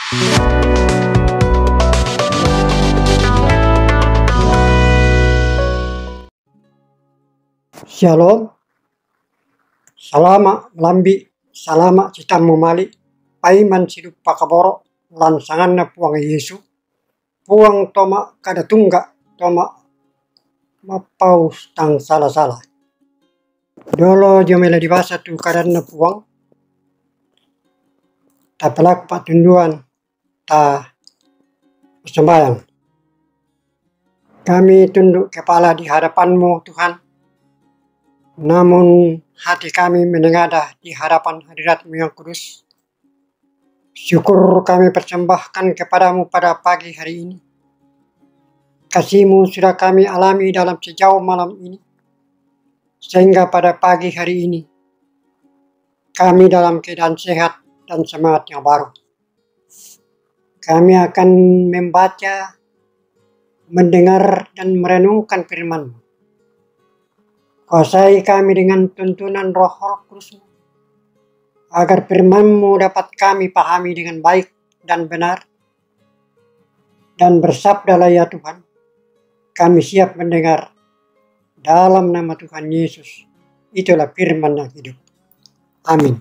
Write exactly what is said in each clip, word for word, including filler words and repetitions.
Shalom, salama lambi, salama citamu mali, paiman sidup pakaboro, lansanganna puang Yesu, puang toma kada tunggak, toma mapau tang salah-salah. Dolo jomela dibasa tu kadanna puang, ta pelak patunduan, ta sembayang. Kami tunduk kepala di hadapan-Mu Tuhan, namun hati kami menengadah di hadapan hadirat-Mu yang kudus. Syukur kami persembahkan kepadamu pada pagi hari ini. Kasih-Mu sudah kami alami dalam sejauh malam ini. Sehingga pada pagi hari ini, kami dalam keadaan sehat dan semangat yang baru. Kami akan membaca, mendengar, dan merenungkan firman-Mu. Kuasai kami dengan tuntunan Roh Kudus-Mu, agar firman-Mu dapat kami pahami dengan baik dan benar. Dan bersabdalah ya Tuhan, kami siap mendengar dalam nama Tuhan Yesus. Itulah firman yang hidup. Amin.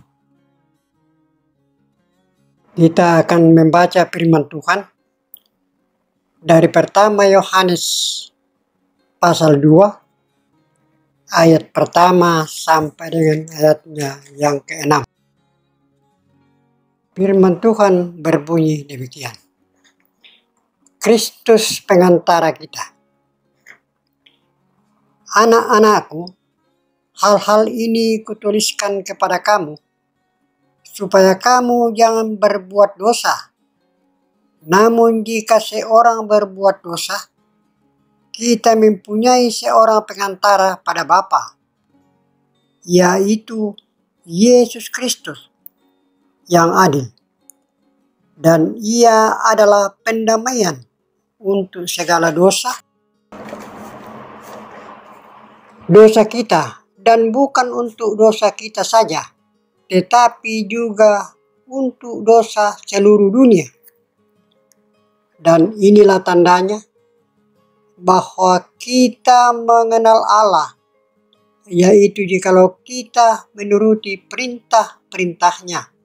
Kita akan membaca firman Tuhan dari pertama Yohanes pasal dua, ayat pertama sampai dengan ayatnya yang keenam. Firman Tuhan berbunyi demikian. Kristus pengantara kita. Anak-anakku, hal-hal ini kutuliskan kepada kamu, supaya kamu jangan berbuat dosa. Namun jika seorang berbuat dosa, kita mempunyai seorang pengantara pada Bapa, yaitu Yesus Kristus yang adil. Dan ia adalah pendamaian untuk segala dosa, dosa kita, dan bukan untuk dosa kita saja, tetapi juga untuk dosa seluruh dunia. Dan inilah tandanya bahwa kita mengenal Allah, yaitu jikalau kita menuruti perintah-perintahnya.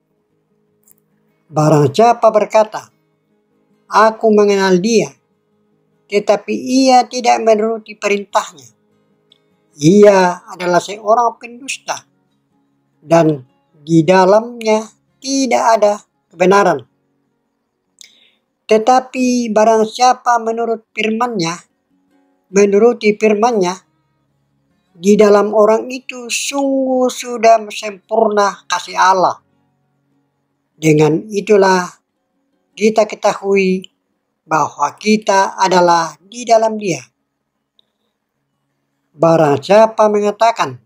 Barang siapa berkata, aku mengenal dia, tetapi ia tidak menuruti perintahnya, ia adalah seorang pendusta, dan di dalamnya tidak ada kebenaran. Tetapi barang siapa menurut firman-Nya, menuruti firman-Nya, di dalam orang itu sungguh sudah sempurna kasih Allah. Dengan itulah kita ketahui bahwa kita adalah di dalam Dia. Barang siapa mengatakan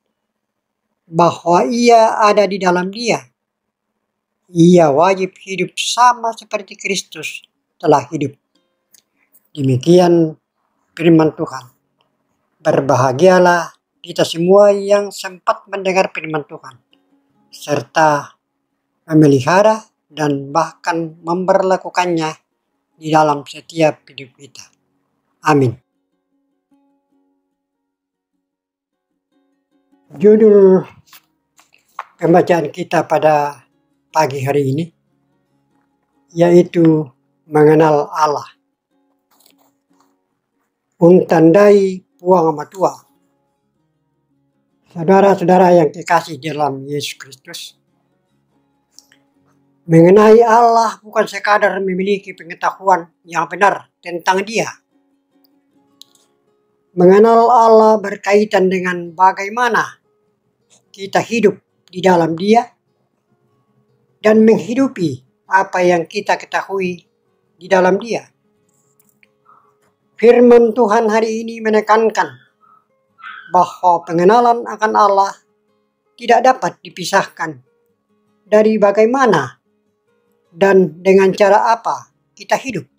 bahwa ia ada di dalam Dia, ia wajib hidup sama seperti Kristus telah hidup. Demikian firman Tuhan. Berbahagialah kita semua yang sempat mendengar firman Tuhan, serta memelihara dan bahkan memperlakukannya di dalam setiap hidup kita. Amin. Judul pembacaan kita pada pagi hari ini yaitu mengenal Allah. Untandai puang matua. Saudara-saudara yang kekasih dalam Yesus Kristus, mengenai Allah bukan sekadar memiliki pengetahuan yang benar tentang Dia. Mengenal Allah berkaitan dengan bagaimana kita hidup di dalam Dia dan menghidupi apa yang kita ketahui di dalam Dia. Firman Tuhan hari ini menekankan bahwa pengenalan akan Allah tidak dapat dipisahkan dari bagaimana dan dengan cara apa kita hidup.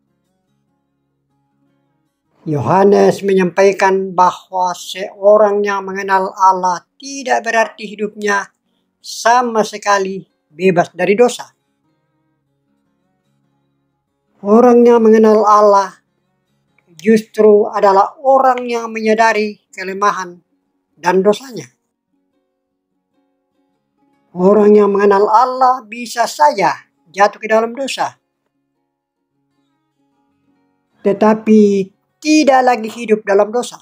Yohanes menyampaikan bahwa seorang yang mengenal Allah tidak berarti hidupnya sama sekali bebas dari dosa. Orang yang mengenal Allah justru adalah orang yang menyadari kelemahan dan dosanya. Orang yang mengenal Allah bisa saja jatuh ke dalam dosa, tetapi tidak lagi hidup dalam dosa.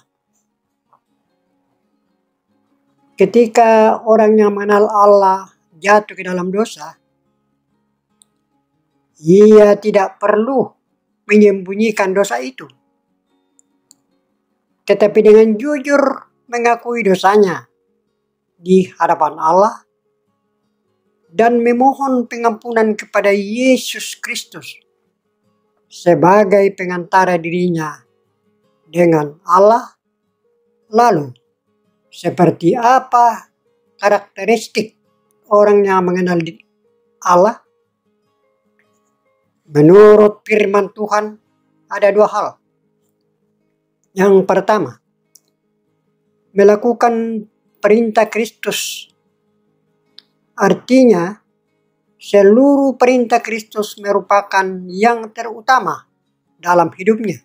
Ketika orang yang mengenal Allah jatuh ke dalam dosa, ia tidak perlu menyembunyikan dosa itu, tetapi dengan jujur mengakui dosanya di hadapan Allah dan memohon pengampunan kepada Yesus Kristus sebagai pengantara dirinya dengan Allah. Lalu, seperti apa karakteristik orang yang mengenal Allah? Menurut firman Tuhan, ada dua hal. Yang pertama, melakukan perintah Kristus. Artinya, seluruh perintah Kristus merupakan yang terutama dalam hidupnya.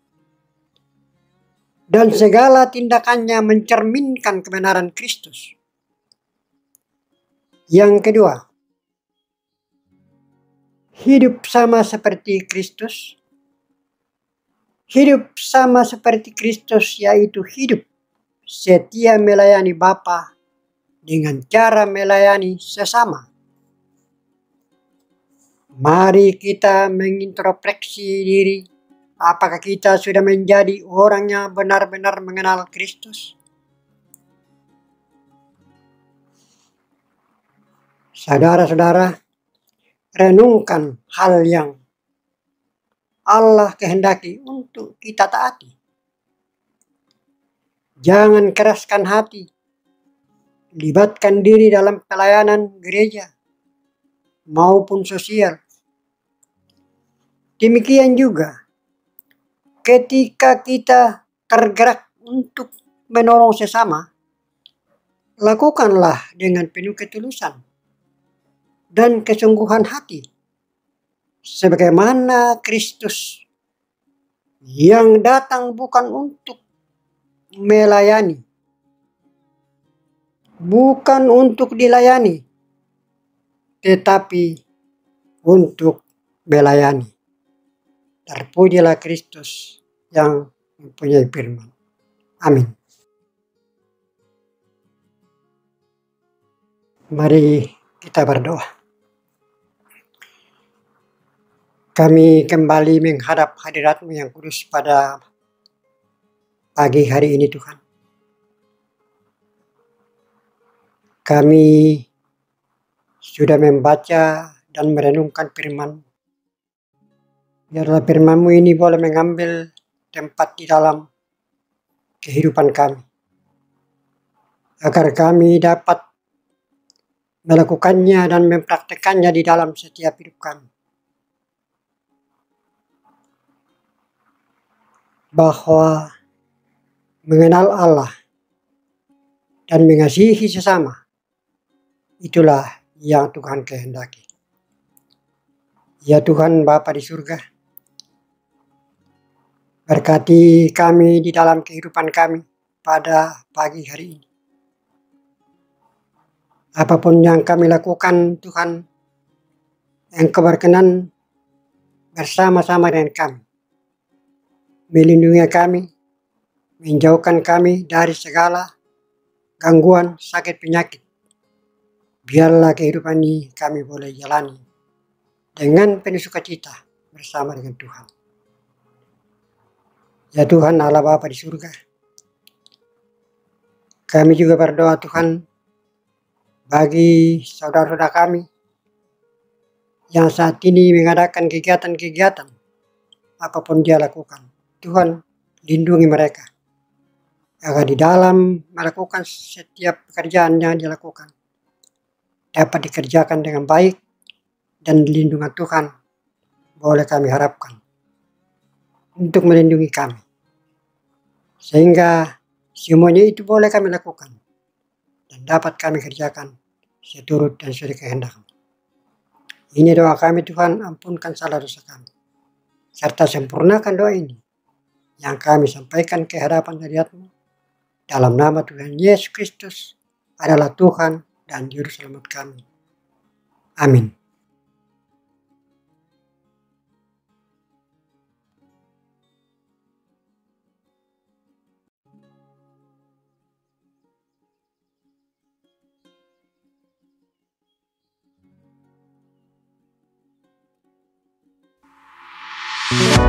Dan segala tindakannya mencerminkan kebenaran Kristus. Yang kedua, hidup sama seperti Kristus. Hidup sama seperti Kristus yaitu hidup setia melayani Bapa dengan cara melayani sesama. Mari kita mengintrospeksi diri. Apakah kita sudah menjadi orang yang benar-benar mengenal Kristus? Saudara-saudara, renungkan hal yang Allah kehendaki untuk kita taati. Jangan keraskan hati. Libatkan diri dalam pelayanan gereja maupun sosial. Demikian juga ketika kita tergerak untuk menolong sesama, lakukanlah dengan penuh ketulusan dan kesungguhan hati, sebagaimana Kristus yang datang bukan untuk melayani, bukan untuk dilayani, tetapi untuk melayani. Terpujilah Kristus yang mempunyai firman. Amin. Mari kita berdoa. Kami kembali menghadap hadirat-Mu yang kudus pada pagi hari ini, Tuhan. Kami sudah membaca dan merenungkan firman. Biarlah firman-Mu ini boleh mengambil tempat di dalam kehidupan kami, agar kami dapat melakukannya dan mempraktekannya di dalam setiap hidup kami. Bahwa mengenal Allah dan mengasihi sesama, itulah yang Tuhan kehendaki. Ya Tuhan Bapa di surga, berkati kami di dalam kehidupan kami pada pagi hari ini. Apapun yang kami lakukan, Tuhan, Engkau berkenan bersama-sama dengan kami. Melindungi kami, menjauhkan kami dari segala gangguan, sakit, penyakit. Biarlah kehidupan ini kami boleh jalani dengan penuh sukacita bersama dengan Tuhan. Ya Tuhan Allah Bapa di surga, kami juga berdoa Tuhan bagi saudara-saudara kami yang saat ini mengadakan kegiatan-kegiatan apapun dia lakukan. Tuhan lindungi mereka agar di dalam melakukan setiap pekerjaan yang dilakukan dapat dikerjakan dengan baik dan lindungan Tuhan boleh kami harapkan untuk melindungi kami, sehingga semuanya itu boleh kami lakukan dan dapat kami kerjakan seturut dan sesuai kehendak. Ini doa kami Tuhan, ampunkan salah dosa kami. serta sempurnakan doa ini yang kami sampaikan ke hadapan hadirat-Mu dalam nama Tuhan Yesus Kristus adalah Tuhan dan Juru Selamat kami. Amin. Thank you.